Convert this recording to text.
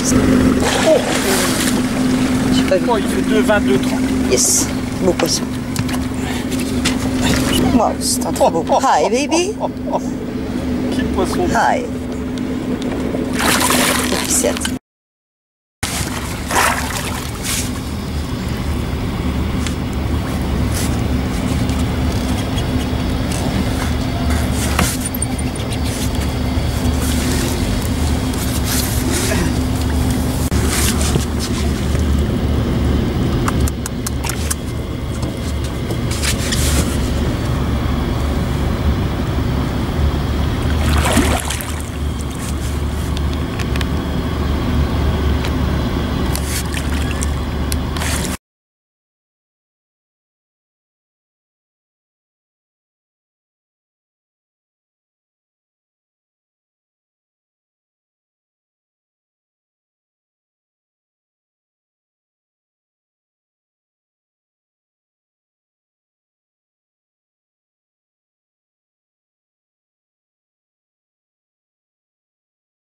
Oh, J'ai pas vu. oh, il fait 2,22, 30. Yes, beau poisson. Wow, c'est un trop beau. Hi, baby. Quel poisson. Hi. Épicette.